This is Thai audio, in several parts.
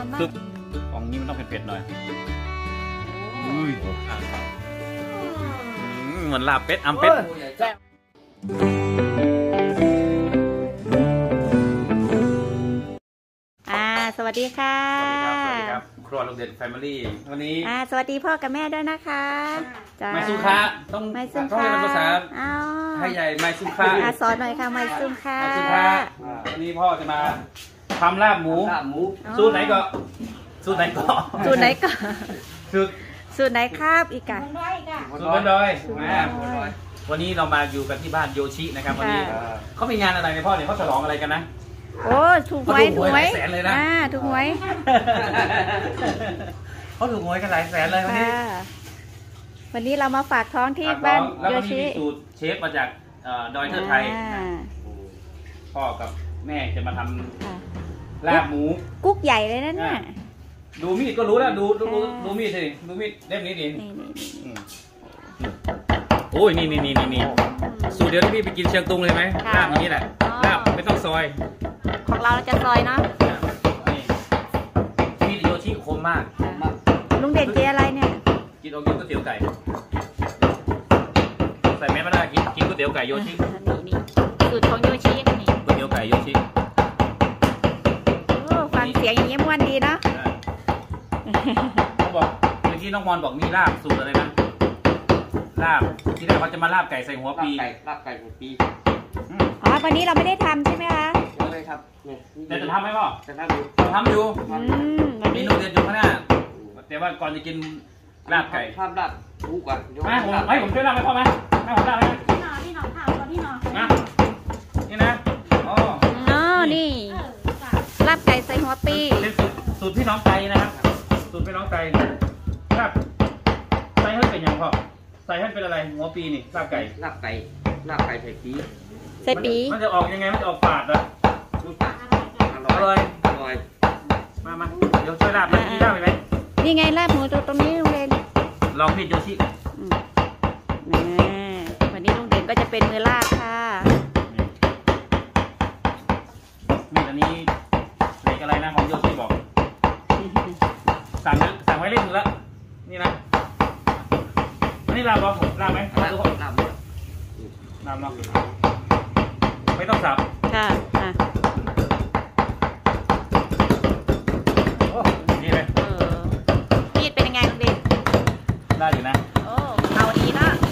คือของนี้มันต้องเผ็ดๆหน่อยอุ้ยเหมือนลาบเป็ดอัมเป็ดสวัสดีค่ะสวัสดีครับครัวลุงเด่นแฟมิลี่วันนี้สวัสดีพ่อกับแม่ด้วยนะคะไมซุคะต้องเรียนภาษาให้ใหญ่ไมซุคะสอนหน่อยค่ะไมซุคะวันนี้พ่อจะมาทำลาบหมูสูตรไหนก็สูตรไหนครับอีกกันสูตรบนดอยวันนี้เรามาอยู่กันที่บ้านโยชินะครับวันนี้เขามีงานอะไรในพ่อเนี่ยเขาฉลองอะไรกันนะโอ้ถูกหวยถูกหวยแสนเลยนะถูกหวยเขาถูกหวยกันหลายแสนเลยวันนี้เรามาฝากท้องที่บ้านโยชิมีสูตรเชฟมาจากดอยเทิดไทยพ่อกับแม่จะมาทำลาบหมูกุ๊กใหญ่เลยนะเนี่ยดูมีดก็รู้แล้วดูมีดสิดูมีดเล่มนี้ดิโอ้ยนี่สูตรเดียวที่พี่ไปกินเชียงตุงเลยไหมลาบนี้แหละลาบไม่ต้องซอยของเราจะซอยเนาะมีดโยชิคมมากลุงเด่นเจอะไรเนี่ยกินก๋วยเตี๋ยวไก่ใส่แม่ไม่ได้กินก๋วยเตี๋ยวไก่โยชินี่สูตรของโยชินี่ก๋วยเตี๋ยวไก่โยชิฟังเสียงอย่างนี้ม้วนดีเนาะเขาบอกเมื่อกี้น้องมอนบอกมีลาบสูตรอะไรนะลาบที่แรกเขาจะมาลาบไก่ใส่หัวปีลาบไก่หัวปีวันนี้เราไม่ได้ทำใช่ไหมคะไม่ได้ครับจะทำไหมพ่อจะทำอยู่มีนูเดือดอยู่ข้างหน้าแต่ว่าก่อนจะกินลาบไก่ทำลาบถูกกว่าให้ผมช่วยลาบไหมพ่อไหมให้ผมลาบไหมที่นอนค่ะที่นอนนะนี่นะอ๋อนี่ลาบไก่ใส่หัวปีเป็นสูตรพี่น้องไก่นะครับสูตรพี่น้องไก่ลาบใส่ให้เป็นอย่างพ่อใส่ให้เป็นอะไรหัวปีนี่ลาบไก่ใส่ปีมันจะออกยังไงมันจะออกฝาดเหรออร่อยมาเดี๋ยวช่วยลาบเลยมีลาบไหมนี่ไงลาบหมูตรงนี้ลุงเด่นลองพี่โยชิวันนี้ลุงเด่นก็จะเป็นมือลาบค่ะมีอันนี้เล็กอะไรนะของโยชิบอกสั่งไว้เล่นแล้วนี่นะอันนี้ลาบบอกลาบไหมลาบเนาะไม่ต้องสับค่ะโอ้ดีเลยมีดเป็นยังไงลุงเด่นได้อยู่นะโอ้เอาดีเนาะ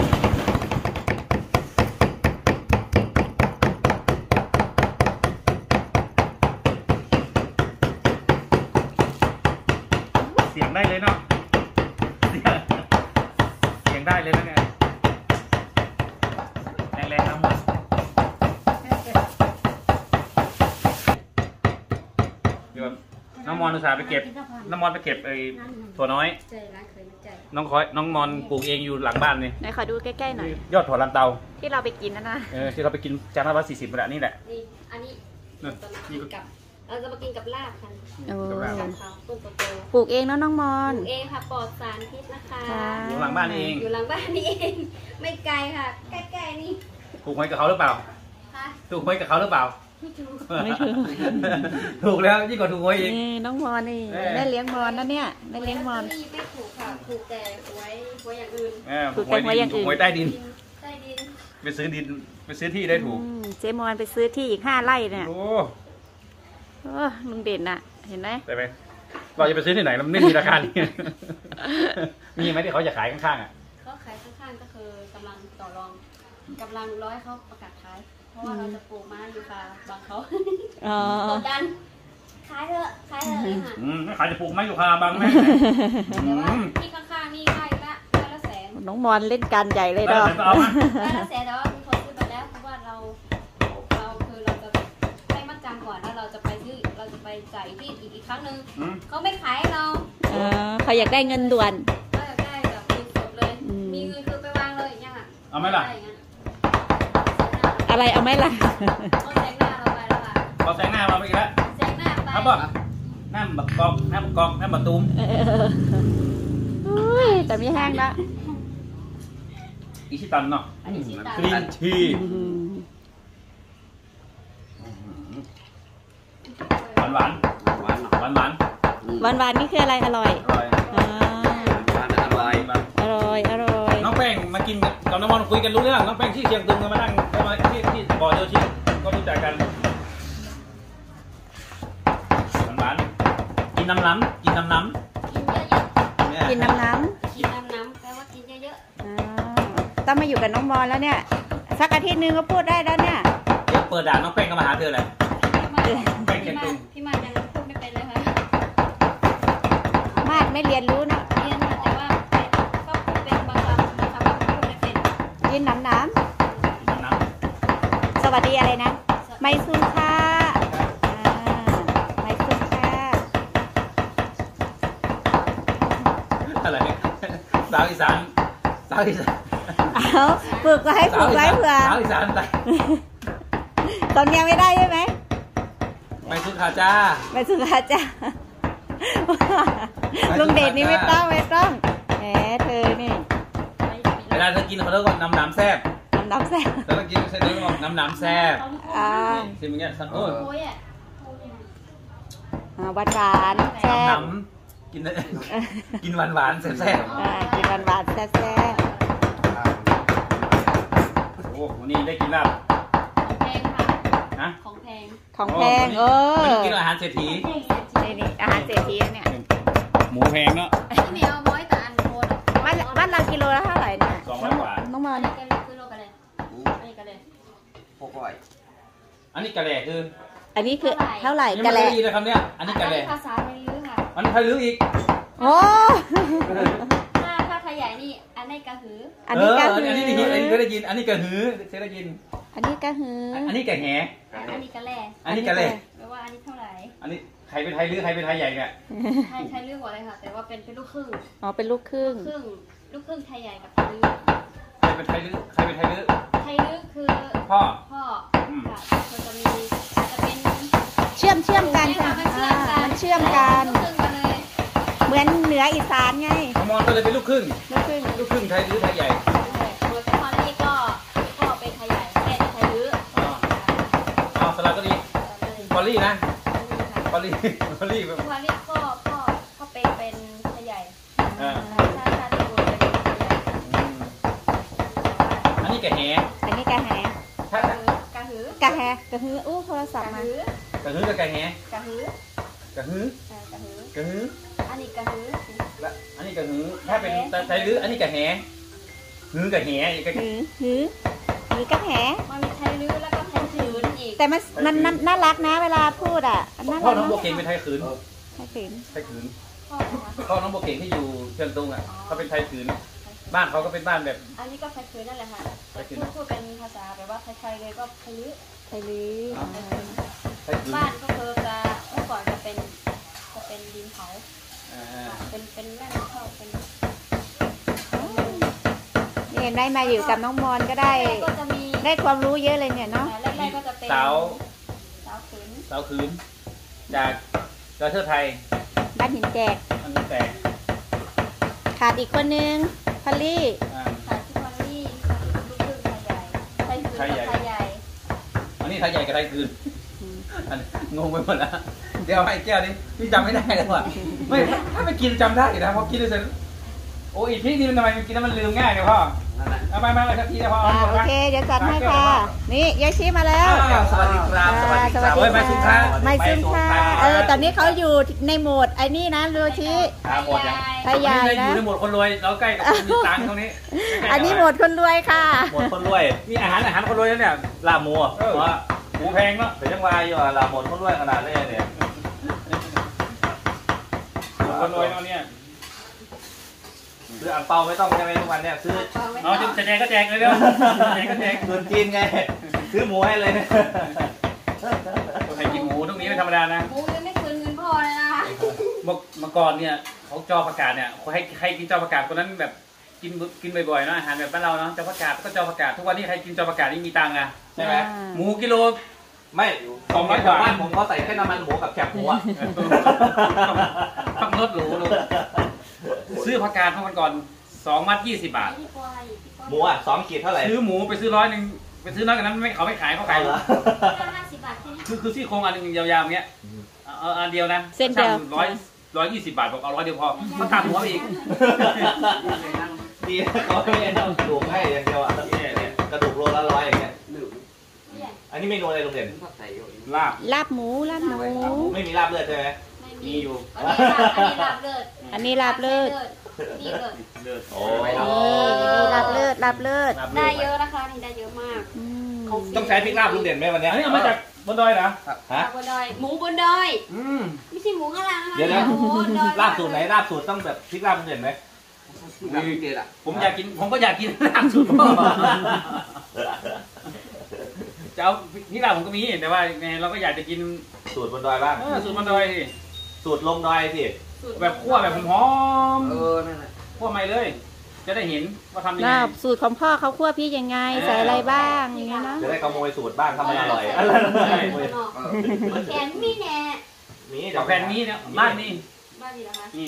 เสียงได้เลยเนาะเสียงได้เลยนะเนี่ยแรงๆทั้งหมดน้องมอนอุตส่าห์ไปเก็บน้องมอนไปเก็บไอ้ถั่วน้อยน้องมอนปลูกเองอยู่หลังบ้านนี่ไหนขอดูใกล้ๆหน่อยยอดถั่วลันเตาที่เราไปกินนะที่เราไปกินจานละ140 บาทนี่แหละนี่อันนี้กับเราจะมากินกับลาบกันปลูกเองเนาะน้องมอนปลูกเองค่ะปลอดสารพิษนะคะอยู่หลังบ้านเองไม่ไกลค่ะใกล้ๆนี่ปลูกไว้กับเขาหรือเปล่าปลูกไว้กับเขาหรือเปล่าไม่ถูกถูกแล้วยิ่งกว่าถูกหวยอีกน้องมอนนี่แม่เลี้ยงมอนนะเนี่ยแม่เลี้ยงมอนไม่ถูกค่ะถูกแต่หวยอย่างอื่นถูกหวยอย่างอื่นหวยใต้ดินไปซื้อที่ได้ถูกเจมอนไปซื้อที่อีก5 ไร่เนี่ยโอ้ลุงเด่นน่ะเห็นไหมใช่ไหมเราจะไปซื้อที่ไหนเราไม่มีราคานี้มีไหมที่เขาจะขายข้างๆเขาขายข้างๆก็คือกำลังต่อรองกำลังร้อยเขาประกาศขายเพราะว่าเราจะปลูกมาอยู่ค่ะบางเขากดดันขายเถอะเลยค่ะขายจะปลูกไม้อยู่ค่ะบางแม่ที่ข้างๆนี่ได้ละ100,000,000 น้องมอนเล่นการใหญ่เลยดอก 100,000,000แต่ว่ามีคนซื้อไปแล้วเพราะว่าเราจะให้มัดจำก่อนแล้วเราจะไปจ่ายที่อีกครั้งหนึ่งเขาไม่ขายเราเขาอยากได้เงินด่วนเขาอยากได้แบบสดเลยมีเงินคือไปวางเลยอย่างเงี้ยเอาไหมล่ะอะไรเอาไหมล่ะเอาแสงหน้าเราไปแล้วค่ะเอาแสงหน้าเราไปอีกแล้วแสงหน้าไปครับหน้าบักกอกหน้าบักตูมแต่ไม่แห้งละอิชิตันเนาะกรีนทีหวานหวานๆนี่คืออะไรอร่อยอร่อยอ่าทานอร่อยอร่อยอร่อยน้องแป้งมากินกับน้องมอนคุยกันรู้เรื่องน้องแป้งที่เชียงตุงมานั่งมาที่บ่อโยชิก็รู้จักกันหวานๆกินน้ำๆกินน้ำกินเยอะกินน้ำๆกินน้ำแปลว่ากินเยอะๆอ่าต้องมาอยู่กับน้องมอนแล้วเนี่ยสักอาทิตย์นึงก็พูดได้แล้วเนี่ยเดี๋ยวเปิดด่านน้องแป้งก็มาหาเธอเลยๆพี่มายังพูดไม่เป็นเลยค่ะมากไม่เรียนรู้เนาะเรียนมาแต่ว่าก็เป็นบางคำก็พูดไม่เป็นกินน้ำน้ำสวัสดีอะไรนะ ไม่ซุนค่ะไม่ซุนค่ะอะไรสาวอีสานสาวอีสานเอาฝึกก็ให้ฝึกไว้เผื่อสาวอีสานไปตอนยังไม่ได้ใช่ไหมไปสุขาจ้าไม่สุขาจ้าลุงเดชนี่ไม่ต้องแหมเธอนี่เวลาเธอกินเขาเรียกว่าน้ำแซ่บน้ำแซ่บเธอต้องกินใช่ไหมบอกน้ำแซ่บอ่าชิมอย่างเงี้ยโอ้ยโอ้ยอ่ะหวานๆแซ่บน้ำกินได้กินหวานๆแซ่บกินหวานๆแซ่บๆโอ้วันนี้ได้กินลาบของแพงค่ะนะของแพงๆของแพงวันนี้กินอาหารเศรษฐีนี่อาหารเศรษฐีเนี่ยหมูแพงเนาะพี่เหมียวม้อยแต่อันโคตรบ้านเรากิโลละเท่าไหร่เนี่ย 200 กว่าน้องมออันนนี้ก็คือโลกันเลยอันนี้ก็เลยพวกก้อยอันนี้กะแหล่คืออันนี้คือเท่าไหร่ยังกะไม่แลได้ยินเลยคำเนี้ยอันนี้กะแหล่ภาษาไทยลื้อค่ะอันนี้ใครรู้อีกโอ้ถ้าไทยใหญ่นี่อันนี้กระหืออันนี้ก็อัคืนอนี้ได้ยินอันนี้ก็ได้ยินอันนี้กะหือเคยได้ยินอันนี้ก็คืออันนี้กะแหอันนี้กระแล่อันนี้กะแหล่แปลว่าอันนี้เท่าไหร่อันนี้ใครเป็นไทยหรือใครเป็นไทยใหญ่เนี่ยไทยลื้อกว่าเลยค่ะ แต่ว่าเป็นลูกครึ่งอ๋อเป็นลูกครึ่งลูกครึ่งไทยใหญ่กับไทยลื้อใครเป็นไทยหรือใครเป็นไทยหรือไทยลื้อคือพ่อพ่อค่ะมันจะมีจะเป็นเชื่อมกันใช่ไหมมันเชื่อมกันมันเชื่อมกันลูกครึ่งกันเลยเหมือนเหนืออีสานไงน้องมอนก็เลยเป็นลูกครึ่งลูกครึ่งลูกครึ่งไทยหรือไทยใหญ่เหมือนพอลี่ก็เป็นไทยใหญ่แม่ไทยลื้ออ๋อสลับก็ดีพอลลี่นะพอลลี่พอลลี่แบบพอลี่ก็เป็นไทยใหญ่อ่าถ้าที่ดูเป็นไทยใหญ่อันนี้กะแหอันนี้กะแหถ้ากระหือกะแหกะฮืออู้โทรศัพกท์ระมาหือกะหือกับกะแหกระหือกะหือกระหือกะหืออันนี้กระหือและอันนี้กะหือถ้าเป็นไทยหรืออันนี้กะแหหือกะแหอีกกะหือกะแหมันมีไทยลื้อแล้วก็ไทยขืนอีกแต่มันน่ารักนะเวลาพูดอ่ะน่าพ่อรักน้องโบเก่งเป็นไทยขืนใช่ถึงไทยขืนพ่อนะคะพ่อน้องโบเก่งที่อยู่เชียงตุงอ่ะเขาเป็นไทยขืนบ้านเขาก็เป็นบ้านแบบอันนี้ก็ไทยขืนนั่นแหละค่ะแต่พูดเป็นภาษาแบบว่าไทยๆเลยก็ไทยลื้อไทยลือไทยขืนบ้านก็คือจะเมื่อก่อนจะเป็นดินเผา เป็นแม่น้ำเข้าเป็นนี่เห็นได้มาอยู่กับน้องมอนก็ได้ก็จะมีได้ความรู้เยอะเลยเนี่ยเนาะแรกๆก็จะเป็นสาวขืนสาวขืนจากประเทศไทยบ้านหินแจกมันแตกขาดอีกคนนึงพอลลี่ค่ะที่พอลลี่ลูกครึ่งไทยใหญ่ไทยขืนกับไทยใหญ่อันนี้ไทยใหญ่กับไทยขืนอันงงไปหมดแล้วเดี๋ยวให้แก้วนี้พี่จำไม่ได้แล้วอ่ะไม่ถ้าไปกินจำได้นะพอกินเลยเสร็จโอ้อีกที่นี่มันทำไมมันกินแล้วมันลืมง่ายเนี่ยพ่อนั่นแหละเอาไปสักทีนะพ่อโอเคเดี๋ยวจัดให้ค่ะ นี่ยายชีมาแล้วสวัสดีครับสวัสดีครับเฮ้ยไม่สุดท้ายไม่ซุนค่ะตอนนี้เขาอยู่ในโหมดไอ้นี่นะโรชิหมดยังไทยใหญ่อนะยู่ในหมวดคนรวยเราใกล้กับคนมีตังค์ตรงนี้อันนี้โหมดคนรวยค่ะหมดคนรวยมีอาหารคนรวยแล้วเนี่ยลาบหมูอ่ะเพราะว่าหมูแพงเนาะเป็นยังวายอยู่อ่ะลาบหมดคนรวยขนาดนี้เนี่ยคนรวยเนาะเนี่ยซื้ออ่างเปาไม่ต้องใช่ไหมทุกวันเนี่ยซื้อเอาจะแจกก็แจกเลยเร็วแจกก็แจกเงินจีนไงซื้อหมูให้เลยเนี่ยใครกินหมูตรงนี้ไม่ธรรมดานะหมูยังไม่คืนเงินพ่อเลยนะเมื่อก่อนเนี่ยเขาจอประกาศเนี่ยให้กินจอประกาศคนนั้นแบบกินบ่อยๆเนาะอาหารแบบบ้านเราเนาะจอประกาศก็จอประกาศทุกวันนี้ใครกินจอประกาศนี่มีตังค์อะใช่ไหมหมูกิโลไม่ 200 บ้านผมเขาใส่แค่น้ำมันหมูกับแคบหมูอ่ะต้องลดหรูลงซื้อผักกาดเมื่อวันก่อน2 มัด 20 บาทหมูอ่ะ2 ขีดเท่าไหร่ซื้อหมูไปซื้อ100ไปซื้อน้อยกว่านั้นเขาไม่ขายเขาขายเหรอ 50 บาทแค่นี้คือซี่โครงอันนึงยาวๆเงี้ยอันเดียวนะเส้นเดียว 100 120 บาทบอกเอา100เดียวพอมันหักหัวอีกดีนะเขาไม่ได้ทำถูกให้อย่างเดียวอ่ะเนี่ยกระดูกโลละ100อย่างเงี้ยอันนี้เมนูอะไรลุงเด่นลาบลาบหมูลาบหมูไม่มีลาบเลือดใช่ไหมมีอยู่อันนี้ลาบเลือดอันนี้ลาบเลือดนี่เลือดเลือดโอ้นี่ลาบเลือดลาบเลือดได้เยอะนะคะนี่ได้เยอะมากต้องใช้พริกลาบลุงเด่นไหมวันนี้อันนี้เอามาจากบนดอยเหรอฮะบนดอยหมูบนดอยไม่ใช่หมูข้างล่างนะคะเดี๋ยวนะหมูบนดอยลาบสูตรไหนลาบสูตรต้องแบบพริกลาบลุงเด่นไหมผมอยากกินผมก็อยากกินลาบสูตรพ่อจะเอาที่ลาบผมก็มีแต่ว่าไงเราก็อยากจะกินสูตรบนดอยบ้างสูตรบนดอยสิสูตรลงดอยสิแบบคั่วแบบหอมคั่วไม่เลย จะได้เห็นว่าทำยังไงลาบสูตรของพ่อเขาคั่วพริกยังไงใส่อะไรบ้างอย่างเงี้ยนะจะได้ขโมยสูตรบ้างทำมันอร่อยแขนมีแหน่นี่กับแฟนนี้เนี่ยบ้านนี่บ้านดีนะคะนี่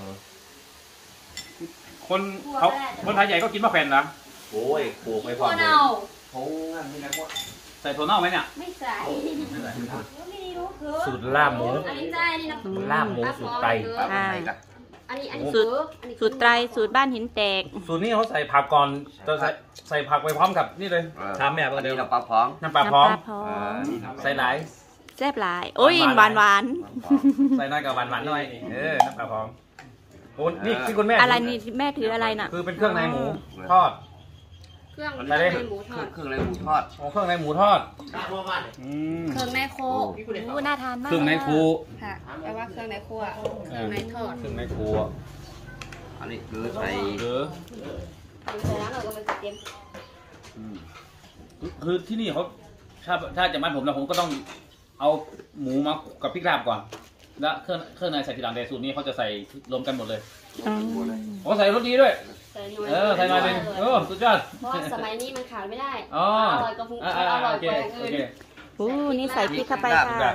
คนเขาคนไทยใหญ่ก็กินมะแขวนนะโอ้ยปลูกไม่พถั่อวเน่าใส่ถั่วเน่าไหมเนี่ยไม่ใส่ไม่รู้คือสูตรลาบหมูอันนี้ใช่อันนี้นะลาบหมูสูตรไตอันนี้สูตรอันนี้สูตรไตรสูตรบ้านหินแตกสูตรนี้เขาใส่ผักก่อนจะใส่ผักไปพร้อมกับนี่เลยทำแบบเดียวน้ำปลาพองน้ำปลาพร้อมน้ำปลาพร้อมใส่หลายแซ่บหลาย โอ้ยหวานหวานใส่น้อยกับหวานหน่อยน้ำปลาพร้อมโอ้นี่ที่คุณแม่อะไรนี่แม่ถืออะไรน่ะคือเป็นเครื่องในหมูทอดเครื่องอะไรในหมูทอดเครื่องในหมูทอดโอ้เครื่องในหมูทอดเครื่องในโคโอ้น่าทานมากเครื่องในครูค่ะแปลว่าเครื่องในครัวเครื่องในทอดเครื่องในครูอันนี้คือใส่หรือใส่แล้วเราก็มันจะเต็มคือที่นี่เขาถ้าจะมัดผมนะผมก็ต้องเอาหมูมากับพริกลาบก่อนแล้วเครื่องในใส่ทีหลังแต่สูตรนี้เขาจะใส่รวมกันหมดเลยอ๋อผมใส่รสดีด้วยใส่หน่อยใส่หน่อยเป็นสุดยอดเพราะว่าสมัยนี้มันขาดไม่ได้อ๋ออร่อยกว่าพุงอร่อยโอก เคว่าอย่างโออื่นเคโอ้นี่ใส่พริกเข้าไปค่ะ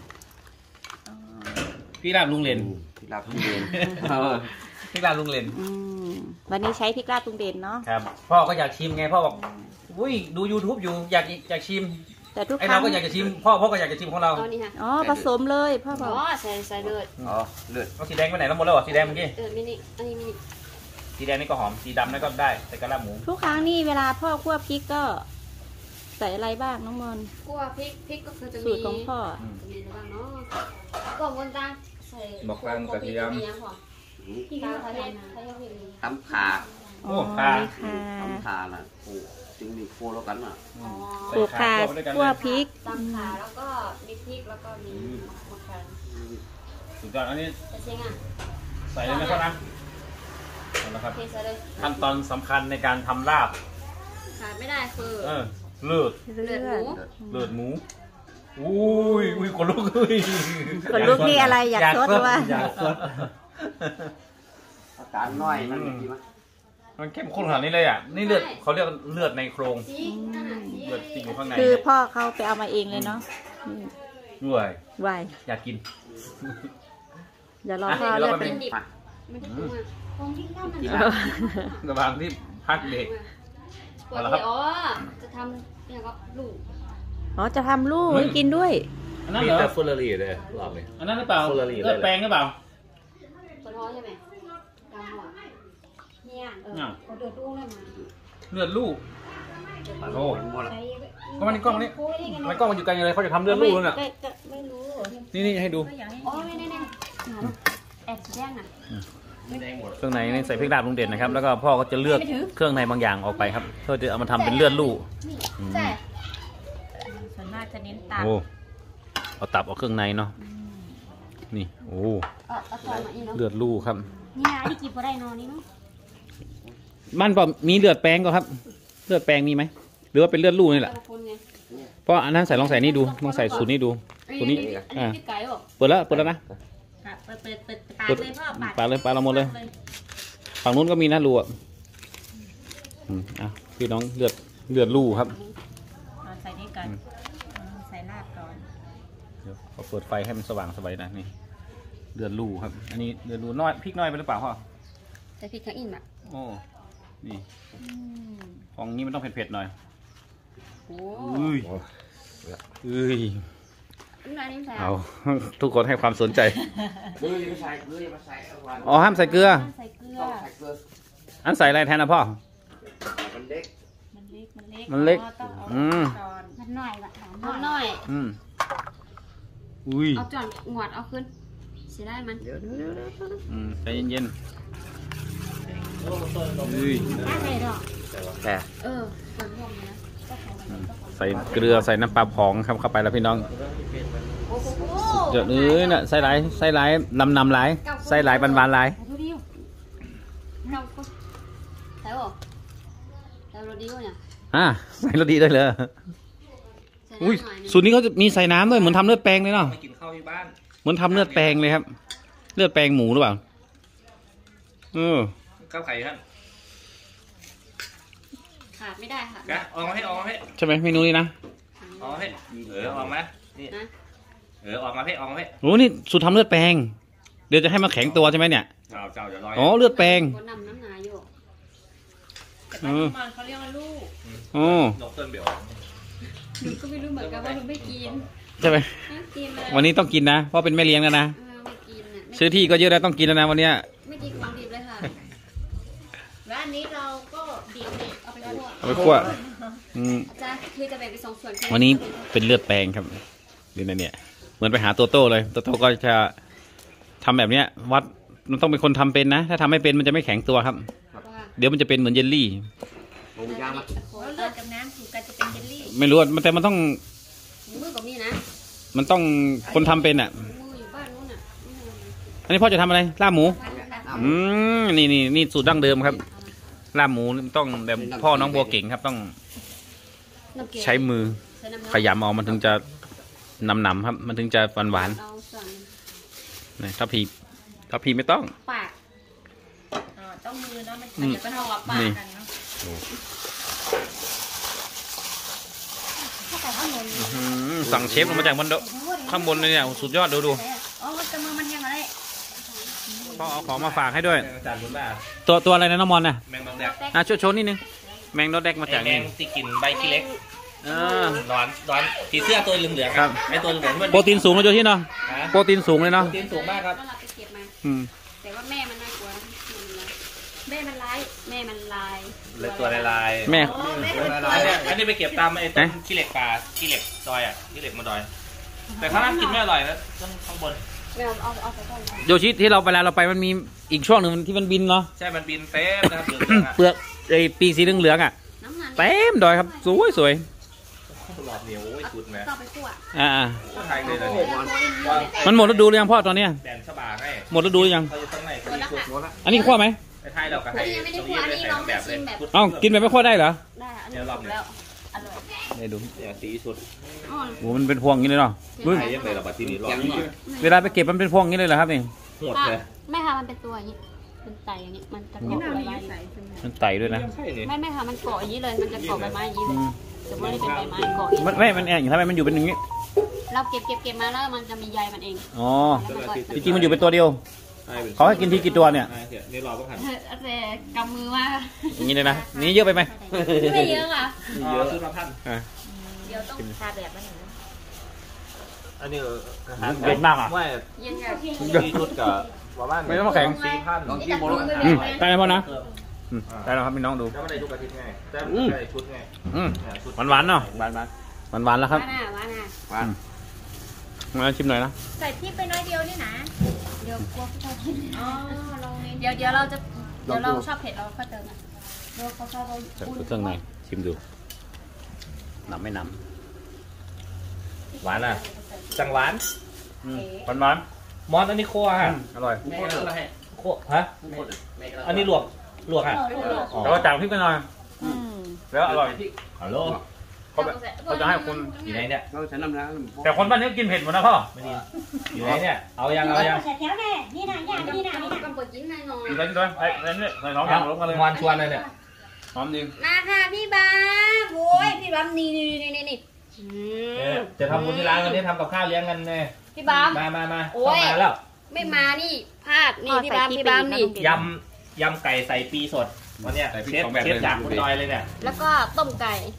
พี่ลาบลุงเลนลาบทุเรียนพี่ลาบลุงเลนวันนี้ใช้พริกลาบลุงเด่นเนาะครับพ่อก็อยากชิมไงพ่อบอกอุ้ยดู YouTube อยู่อยากชิมแต่ทุกไอครั้เรางก็อยากจะชิมพ่อก็อยากจะชิมของเราเอานี่ค่ะอ๋อผสมเลยพ่อบอ๋ออก ใส่เลือดอ๋อเลือดเอาสีแดงไปไหนแล้วหมดแล้วเหรอสีแดงเมื่อกี้มินิอันนี้มินิสีแดงนี่ก็หอมสีดำนั่นก็ได้แต่กระลาบหมูทุกครั้งนี่เวลาพ่อคั่วพริกก็ ใส่อะไรบ้างน้องมนคั่วพริกก็คือจะสูมีตรของพ่อจะมีอะไรบ้างเนาะก็บนตังใส่บอกฟังกระเทียมที่ข้าวไทยไทยเห็นตำขาโอ้ค่ะนี่ค่ะตำขาน่ะโอ้จึงมีโคแล้วกันน่ะอ๋อปลูกค่ะคั่วพริกตำขาแล้วก็มีพริกแล้วก็มีมะขามสุดยอดอันนี้แต่เชียงอ่ะใส่เลยไหมครับนะเอาละครับเทใส่เลยขั้นตอนสำคัญในการทำลาบขาดไม่ได้คือเลือดเลือดหมูเลือดหมูอุ้ยคนลุกอุ้ยคนลุกนี่อะไรอยากซดหรือว่าอยากซดอาการน้อยมันดีมั้ยมันเข้มข้นขนาดนี้เลยอ่ะนี่เลือดเขาเรียกเลือดในโครงสีนั่นน่ะสีเลือดติ่งอยู่ข้างในคือพ่อเขาไปเอามาเองเลยเนาะด้วยไหวอยากกินอย่ารอพ่อเลือดเป็เป็น นดิบมันจะปรุงอ่ะปรุงที่ข้าวมันระหว่างที่พักเด็กปวดหัวจะทำเนี่ยก็ลูกอ๋อจะทำลูกให้กินด้วยอันนั้นมีเหรอแต่ฟูลเลอรี่เลยรอบนี้อันนั้นหรือเปล่าคนละเหรียญเลือดแปลงหรือเปล่าปวดท้องใช่ไหมกำหัวเนี่ยเขาเดือดรุ่งเลยมาเลือดลูก โอ้หมดละก็มันนี่กล้องนี้มันกล้องมันอยู่ไกลเลยเขาจะทำเลือดลูกแล้วน่ะไม่รู้นี่ให้ดูอ๋อเนี่ยแอบสีแดงอ่ะเครื่องในนี่ใส่พริกลาบลุงเด่นนะครับแล้วก็พ่อก็จะเลือกเครื่องในบางอย่างออกไปครับเพื่อจะเอามาทำเป็นเลือดลูกใช่ส่วนมากจะเน้นตับโอ้เอาตับเอาเครื่องในเนาะนี่โอ้เอาซอยมาอีกเนาะเลือดลูกครับนี่นะที่กินพอได้นอนนี่เนาะบ้านเปล่ามีเลือดแปลงก็ครับ เลือดแปลงมีไหมหรือว่าเป็นเลือดลูกนี่แหละคนไงเพราะอันนั้นใส่ลองใส่นี่ดูลองใส่สูตรนี้ดูสูตรนี้อันนี้ไก่หรอเปิดแล้วนะเปิดเลยพ่อปาดปาดเลยปาดเราหมดเลยฝั่งนู้นก็มีนะรูอ่ะพี่น้องเลือดลูกครับใส่นี่ก่อนใส่ลาบก่อนเดี๋ยวเขาเปิดไฟให้มันสว่างสบายนะนี่เลือดลูกครับ อันนี้เลือดลูกน้อยพริกน้อยไปหรือเปล่าพ่อใส่พริกทั้งอิ่มอ่ะโอ้นี่ของนี้มันต้องเผ็ดๆหน่อยโอ้อุ้ยอันนี้ใส่เอาทุกคนให้ความสนใจเกลืออย่ามาใส่เกลืออย่ามาใส่เอาวันอ๋อห้ามใส่เกลือใส่เกลือต้องใส่เกลืออันใส่อะไรแทนนะพ่อมันเล็กมันเล็กต้องเอาอืมตอนมันหน่อยว่ะเอาหน่อยอุ้ยเอาจอนหวดเอาขึ้นเสียได้มันเดี๋ยวใจเย็นๆอุ้ยได้เลยดอกแต่ส่วนพวกนี้นะใส่เกลือใส่น้ำปลาผองครับเข้าไปแล้วพี่น้องโอ้โหเดี๋ยวนี้น่ะใส่หลายนำหลายใส่หลายบานๆหลายดูดิวเราก็ใส่บ่ใส่โรดิวเนี่ยใส่รสดีได้เลยใส่อุ้ยน้ำหน่อยนึงสูตรนี้เขาจะมีใส่น้ำด้วยเหมือนทำเลือดแปลงเลยเนาะไปกินข้าวที่บ้านเหมือนทำเลือดแปลงเลยครับ เลือดแปลงหมูหรือเปล่าข้าวไข่ท่านขาดไม่ได้ค่ะกะออกมาให้ใช่ไหมเมนูนี้นะออกมาให้ออกมานี่นะออกมาให้โอ้นี่สูตรทำเลือดแปลงเดี๋ยวจะให้มันแข็งตัวใช่ไหมเนี่ยเจ้าจะลอยอ๋อเลือดแปลงคนนำน้ำหนาอยู่แต่ปัจจุบันเขาเรียกว่าลูกนกต้นเบียวหนูก็ไม่รู้เหมือนกันว่าหนูไม่กินใช่ไหมไม่กินเลยวันนี้ต้องกินนะเพราะเป็นแม่เลี้ยงแล้วนะไม่กินน่ะซื้อที่ก็เยอะแล้วต้องกินแล้วนะวันเนี้ยไม่กินของดิบเลยค่ะแล้วอันนี้เราก็ดิบเนี่ยเอาไปคั่วเอาไปคั่วคือจะแบ่งเป็น2 ส่วนวันนี้เป็นเลือดแปลงครับดูนะเนี่ยเหมือนไปหาโตโต้เลยโตโต้ก็จะทำแบบเนี้ยวัดมันต้องเป็นคนทำเป็นนะถ้าทำไม่เป็นมันจะไม่แข็งตัวครับ เดี๋ยวมันจะเป็นเหมือนเยลลี่ผมยามาแล้วเลือดกับน้ำถูกกันจะเป็นเยลลี่ไม่รู้ว่าแต่มันต้องมือกับมีนะมันต้องคนทำเป็นอ่ะมืออยู่บ้านนู้นน่ะอันนี้พ่อจะทำอะไรลาบหมูนี่สูตรดั้งเดิมครับลาบหมูต้องแบบพ่อน้องบัวเก่งครับต้องใช้มือขยำเอามันถึงจะหนำๆครับมันถึงจะหวานๆนะถ้าพีไม่ต้องปากต้องมือเนาะมันจะเป็นหัวปากกันเนาะสั่งเชฟลงมาจากบนโต๊ะข้างบนเลยเนี่ยสุดยอดดูอ๋อแต่มือมันยังอะไรพ่อเอาของมาฝากให้ด้วยจานบุญบ้าตัวอะไรนะน้องมอนน่ะแมงดอกแดกช่วยโชว์นิดนึงแมงดอแดกมาจากแมนี่งที่กินใบขี้เล็กร้อนสีเสื้อตัวเหลืองๆครับไอตัวเหลืองๆโปรตีนสูงเลยโจที่เนาะโปรตีนสูงเลยโปเนาะรตีนสูงมากครับแล้วเราไปเก็บมา แต่ว่าแม่มันน่ากลัวนะแม่มันร้ายแม่มันลายเลยตัวลายแม่อันนี้ไปเก็บตามไอ้ต้นขี้เหล็กป่าขี้เหล็กดอยขี้เหล็กมาดอย แต่ข้างล่างกินไม่อร่อยนะต้องข้างบนแม่เอาไปก่อนโยชิที่เราไปแล้วเราไปมันมีอีกช่วงหนึ่งที่มันบินเนาะใช่มันบินเต็มนะครับเหลืองๆเปลือกไอ้ปีกสีเหลืองๆอ่ะน้ำมันเต็มดอยครับสวยหลอดเหนียวโอ้ยชุดแม่ต้องไปคั่วไทยเลยนะมันหมดฤดูหรือยังพ่อตอนเนี้ยแดนฉบาให้หมดฤดูหรือยังเขาอยู่ข้างในเขาอยู่ชุดอันนี้คั่วไหมไทยเรากับไทยยังไม่ได้คั่วอันนี้ลองชิมแบบเอ้ากินแบบไม่คั่วได้เหรอได้อันนี้แล้วอร่อยได้ดูเนี่ยสีชุดอ๋อโหมันเป็นพวงอย่างนี้เลยเนาะไทยยังไงเราบัดที่นี่รอดเวลาไปเก็บมันเป็นพวงอย่างนี้เลยเหรอครับนี่หมดเลยไม่ค่ะมันเป็นตัวอย่างนี้เป็นไตอย่างนี้มันจะเกาะใบไม้มันไต่ด้วยนะใช่เลยไม่ค่ะมันเกาะอย่างนี้เลยมันจะเกาะใบไม้อย่างนี้เลยแต่ว่านี่เป็นใบไม้เกาะอย่างมันนี้มันแองทำไมมันอยู่เป็นอย่างนี้เราเก็บมาแล้วมันจะมีใยมันเองอ๋อแล้วมันก็จริงๆมันอยู่เป็นตัวเดียวเขาให้กินทีกี่ตัวเนี่ยนี่รอก็ผ่านแต่กำมือมากอย่างนี้เลยนะนี่เยอะไปไหมไม่เยอะค่ะเยอะชุดละพันเดี๋ยวต้องทาแบบมันหนึ่งอันนี้เย็นมากอ่ะว่าเย็นค่ะที่ชุดกับว่าบ้านไม่ต้องแข็งลองกินหมดแล้วได้ไหมพ่อนะได้แล้วครับพี่น้องดูก็ไม่ได้ทุกอาทิตย์ไงแต่ได้ชุดไงหวานๆเนาะหวานแล้วครับว่าน่ะมาชิมหน่อยนะใส่พริกไปน้อยเดียวนี่นะเดี๋ยวกลัวพี่เขากินอ๋อลองนี่เดี๋ยวเราชอบเผ็ดเราค่อยเติมอ่ะเดี๋ยวเขาชอบเราจากเครื่องในชิมดูหนำไม่หนหวานอ่ะจังหวานำหวานมอนอันนี้คั่วฮะอร่อยคั่วฮะอันนี้ลวกฮะแล้วก็จากพริกไปหน่อยแล้วอร่อยฮัลโหลเขาจะให้คุณอยู่ไหนเนี่ยเราใช้น้ำน้แต่คนบ้านนี้กินเผ็ดหมดนะพ่อไม่ดีอยู่ไหนเนี่ยเอายังแถวแน่นี่นะอย่างนี่นะนี่นะกำปวดกินหน่อยหน่อยกินด้วยไอ้นี่ใส่สองอย่างรวมกันเลยมอนชวนเลยเนี่ยหอมจริงมาค่ะพี่บ้าโว้ยพี่บ้านี่จะทำบุญที่ร้านกันนี่ทำกับข้าวเลี้ยงกันเนี่ยพี่บ้ามาต้องมาแล้วไม่มานี่พลาดนี่พี่บ้านี่ยำไก่ใส่ปีสดวันเนี้ยเชฟจากคุณดอยเลยเนี่ยแล้วก็ต้มไก่โอ้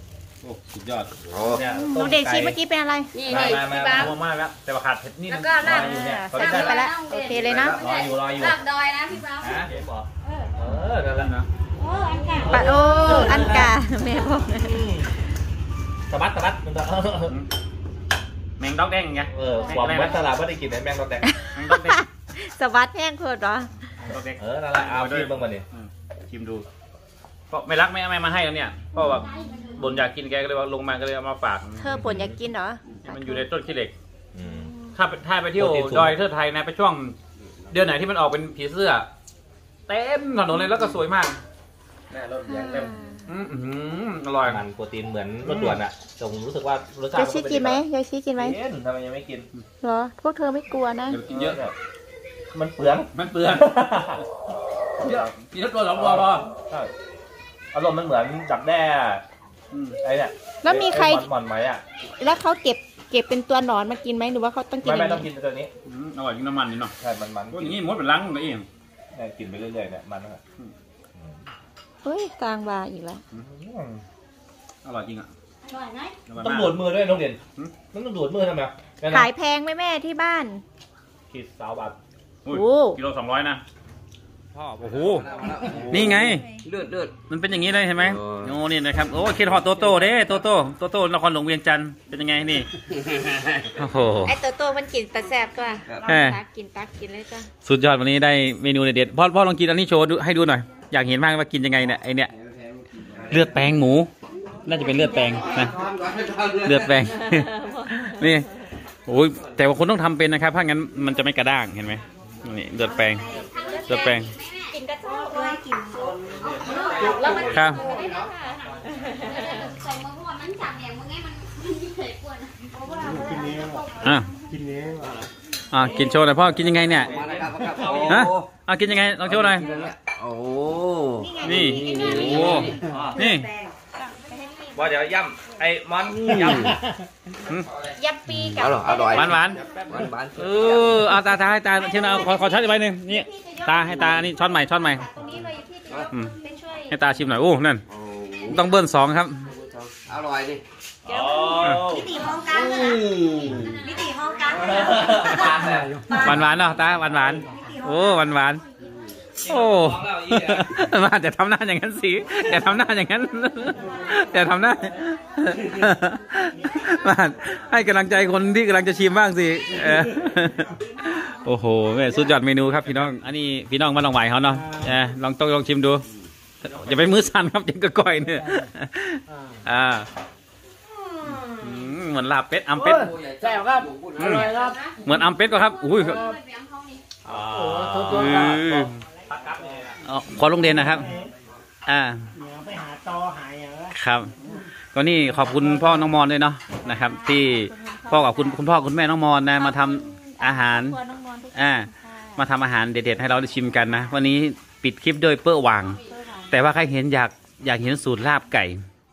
อ้สุดยอดเนี่ยลุงเด่นชิมเมื่อกี้เป็นอะไรนี่มานี่มาพี่มาบ้ามามาแล้วแต่ว่าขาดเผ็ดนิดนึแล้วงก็ลาบอยู่เนี่ยใส่ไปแล้วโอเคเลยนะรออยู่ลาบดอยนะพี่บ้าฮะเดี๋ยวบอกนั่นแหละนะโอ้อันกลางปะโอ้อันกาแม่บอกสะบัดมันจะแมงดอกแดงไงความวัดตลาดไม่ได้กินแมงดอกแดงแมงดอกแดงสวัสดแห้งโคตรเหรอดอกแดงนั่นแหละเอาชิมบ้างมาดิชิมดูเพราะไม่รักไม่มาให้แล้วเนี่ยเพราะว่าบ่นอยากกินแกก็เลยว่าลงมาก็เลยเอามาฝากเธอปวดอยากกินเหรอมันอยู่ในต้นขี้เหล็กถ้าไปเที่ยวดอยเทิดไทยนะไปช่วงเดือนไหนที่มันออกเป็นผีเสื้อเต็มถนนเลยแล้วก็สวยมากแม่รถเลี้ยงเต็มอร่อยมันโปรตีนเหมือนรสด่วนอ่ะจงรู้สึกว่ารสชาติยายชี้กินไหมยายชี้กินไหมทำไมยังไม่กินเหรอพวกเธอไม่กลัวนะกินเยอะมันเปลืองมันเปลืองเยอะกินตัว2 ตัวพออารมณ์มันเหมือนจับแด้ไอ้เนี่ยแล้วมีใครหมอนไหมอ่ะแล้วเขาเก็บเป็นตัวหนอนมากินไหมหรือว่าเขาต้องกินไม่ย่าต้องงกินนี้ตัวนี้อร่อยจริงน้ำมันนี่เนาะใช่มันพวกอย่างนี้มดเป็นล้างตัวเองกินไปเรื่อยๆเนี่ยมันนั่นแหละเฮ้ยกลางวาอีกแล้วอร่อยจริงอ่ะอร่อยไหมต้องดูดมือด้วยน้องเด่นมันต้องดูดมือทำไมขายแพงไหมแม่ที่บ้านขีด20 บาทกิโล200นะพ่อโอ้โหนี่ไงเลือดมันเป็นอย่างนี้เลยเห็นไหมโอ้โอ้นี่นะครับโอ้คิดฮอตโตโต้เด้โตโต้นครหลวงเวียงจันทร์เป็นยังไงนี่โอ้โหไอตัวโตมันกินแต่แซ่บกว่าแหมตักกินเลยจ้ะสุดยอดวันนี้ได้เมนูเด็ดๆพ่อลองกินอันนี้โชว์ให้ดูหน่อยอยากเห็นมากว่ากินยังไงเนี่ยไอเนี่ยเลือดแปลงหมูน่าจะเป็นเลือดแปลงนะเลือดแปลง นี่โอ้ยแต่ว่าคนต้องทำเป็นนะครับถ้างั้นมันจะไม่กระด้างเห็นไหมนี่เลือดแปลงกินกระชอบเลยกินแล้วมันครับใส่มะม่วงมันจับเนี่ยมึงไงมันยิ่งเผ็ดกว่านะเพราะว่ากินโชว์หน่อยพ่อกินยังไงเนี่ยมาแล้วครับฮะกินยังไงลองโชว์หน่อยโอ้นี่โอ้นี่ว่าเดี๋ยวย่ำไอ้มอนย่ยับปีกับอร่อยหวานหวานเอาตาให้ตาเช่นเอาขอช้อนอีกใบหนึ่งนี่ตาให้ตานี่ช้อนใหม่ตรงนี้เลยพี่จะเป็นช่วยให้ตาชิมหน่อยโอ้นั่นต้องเบิ้ล2ครับอร่อยดิำมิติห้องกลางเลยมิติห้องกลางหวานเนาะตาหวานโอ้หวานโอ้มาจะทำหน้าอย่างนั้นสิอย่าทำหน้าอย่างนั้นอย่าทำหน้ามาให้กำลังใจคนที่กำลังจะชิมบ้างสิโอ้โหแม่สุดยอดเมนูครับพี่น้องอันนี้พี่น้องมาลองไหวเขาเนาะลองชิมดูอย่าไปมือสั่นครับยังกระก้อยเนี่ยเหมือนลาบเป็ดอัมเป็ดแซ่บครับอร่อยครับเหมือนอัมเป็ดก็ครับอุ้ยขอลงเด่นนะครับไปหาตอหายครับก็นี่ขอบคุณพ่อน้องมอนด้วยเนาะนะครับที่พ่อกับคุณพ่อคุณแม่น้องมอนนะมาทำอาหารมาทำอาหารเด็ดๆให้เราได้ชิมกันนะวันนี้ปิดคลิปด้วยเปื้อหวางแต่ว่าใครเห็นอยากเห็นสูตรลาบไก่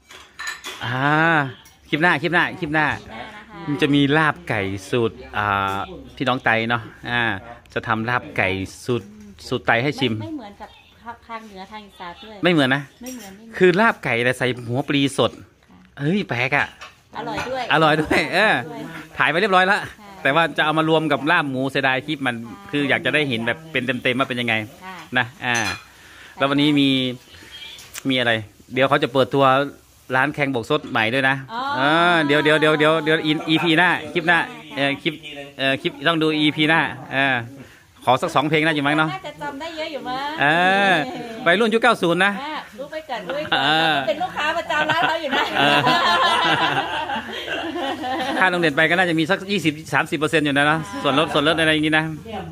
คลิปหน้ามันจะมีลาบไก่สูตรพี่น้องไตเนาะจะทำลาบไก่สูตรไตให้ชิมไม่เหมือนกับทางเหนือทางอีสานด้วยไม่เหมือนนะไม่เหมือนคือลาบไก่แต่ใส่หัวปลีสดเฮ้ยแปลกอะอร่อยด้วยถ่ายไปเรียบร้อยแล้วแต่ว่าจะเอามารวมกับลาบหมูเสียดายคลิปมันคืออยากจะได้เห็นแบบเป็นเต็มๆว่าเป็นยังไงนะแล้ววันนี้มีอะไรเดี๋ยวเขาจะเปิดตัวร้านแข่งบกสดใหม่ด้วยนะเดี๋ยวEP หน้าคลิปหน้าคลิปต้องดู EP หน้าขอสัก2 เพลงน่าอยู่มั้งเนาะน่าจะจำได้เยอะอยู่มั้งไปรุ่นยุค90นะรู้ไปกันด้วยเป็นลูกค้าประจำร้านเขาอยู่นะถ้าโรงเรียนไปก็น่าจะมีสัก 20-30% อยู่นะส่วนลดอะไรอย่างงี้นะ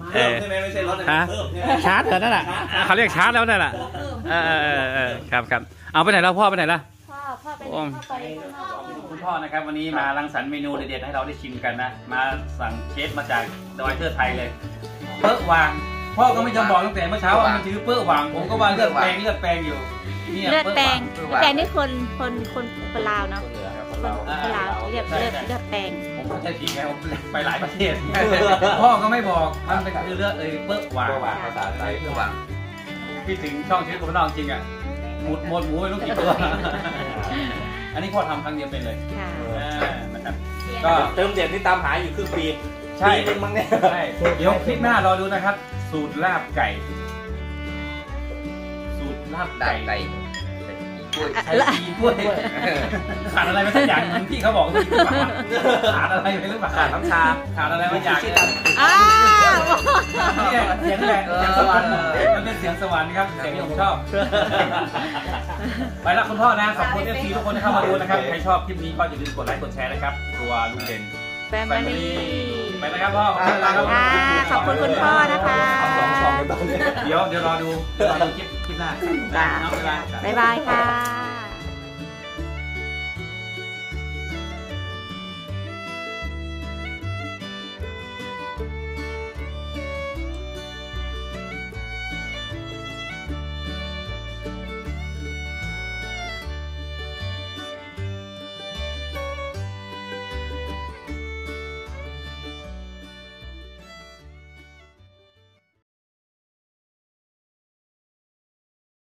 ชาร์จเหรอนั่นแหละเขาเรียกชาร์จแล้วนั่นแหละครับเอาไปไหนแล้วพ่อไปไหนล่ะพ่อไปคุณพ่อนะครับวันนี้มารังสรรค์เมนูเด็ดๆให้เราได้ชิมกันนะมาสั่งเชฟมาจากดอยเทิดไทยเลยเปื้อวางพ่อก็ไม่ยอมบอกตั้งแต่เมื่อเช้าว่ามันชื่อเปื้อวางผมก็ว่าเลือดแปลงอยู่เลือดแปลงนี่คนลาวเนาะคนลาวเลือดแปลงผมเข้าใจผิดไงผมไปหลายประเทศพ่อก็ไม่บอกมันเป็นเลือดเปื้อวางภาษาไทยเปื้อวางคิดถึงช่องชีวิตของเราจริงอ่ะหมดหมูไม่รู้กี่ตัวอันนี้พ่อทำครั้งเดียวเป็นเลยค่ะนะครับก็ก็เติมเด็ดนี่ตามหาอยู่ครึ่งปีใช่ปีนึงมั้งเนี่ยใช่เดี๋ยวคลิปหน้ารอดูนะครับ สูตรลาบไก่ สูตรลาบได้ไก่ไก่ใช้ปีกล้วยขาดอะไรไปสักอย่างเหมือนที่เขาบอกขาดอะไรไปหรือเปล่าขาดน้ำชาขาดอะไรบางอย่างเนี่ยอ้าวนี่ไงเสียงแหละเสียงสวรรค์มันเป็นเสียงสวรรค์ครับเสียงที่ผมชอบไปแล้วคุณพ่อนะขอบคุณเอฟซีทุกคนที่เข้ามาดูนะครับใครชอบคลิปนี้ก็อย่าลืมกดไลค์กดแชร์นะครับครัวลุงเด่นแฟมิลี่ไปแล้วครับพ่อขอบคุณครับขอบคุณคุณพ่อนะคะสองช่องกันตอนนี้เดี๋ยวรอดูคลิปหน้าจ้าน้องเวลาบ๊ายบายค่ะ